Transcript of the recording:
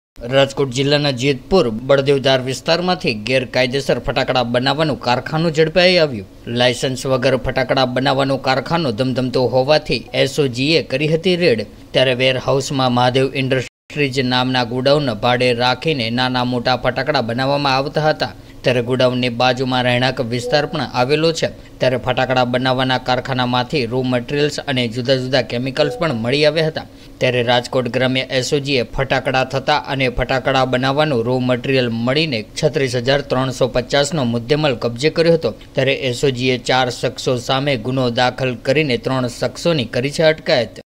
રાજકોટ જિલ્લાના જેતપુર બળદેવધાર વિસ્તારમાંથી ગેરકાયદેસર ફટાકડા બનાવવાનું કારખાનું ઝડપાઈ આવ્યું। લાયસન્સ વગર ફટાકડા બનાવવાનું કારખાનું ધમધમતું હોવાથી એસઓજીએ કરી હતી રેડ। ત્યારે વેરહાઉસમાં મહાદેવ ઇન્ડસ્ટ્રીઝ નામના ગોડાઉન ભાડે રાખીને નાના મોટા ફટાકડા બનાવવામાં આવતા હતા। ત્યારે ગોડાઉનની બાજુમાં રહેણાંક વિસ્તાર પણ આવેલો છે। ત્યારે ફટાકડા બનાવવાના કારખાનામાંથી રો મટીરિયલ્સ અને જુદા જુદા કેમિકલ્સ પણ મળી આવ્યા હતા। ત્યારે રાજકોટ ગ્રામ્ય એસઓજીએ ફટાકડા થતા અને ફટાકડા બનાવવાનું રો મટીરિયલ મળીને 36,350નો મુદ્દેમાલ કબજે કર્યો હતો। ત્યારે એસઓજીએ 4 શખ્સો સામે ગુનો દાખલ કરીને 3 શખ્સોની કરી છે અટકાયત।